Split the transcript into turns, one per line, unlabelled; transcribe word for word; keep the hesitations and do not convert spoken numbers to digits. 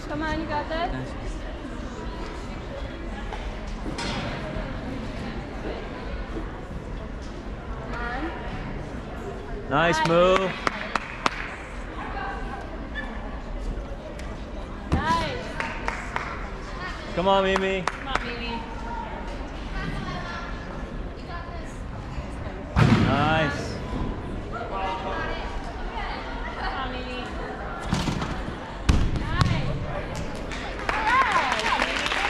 Come on, you got this.
Nice.
Come on.
Nice move.
Nice.
Come on, Mimi.
Come on, Mimi.
Nice.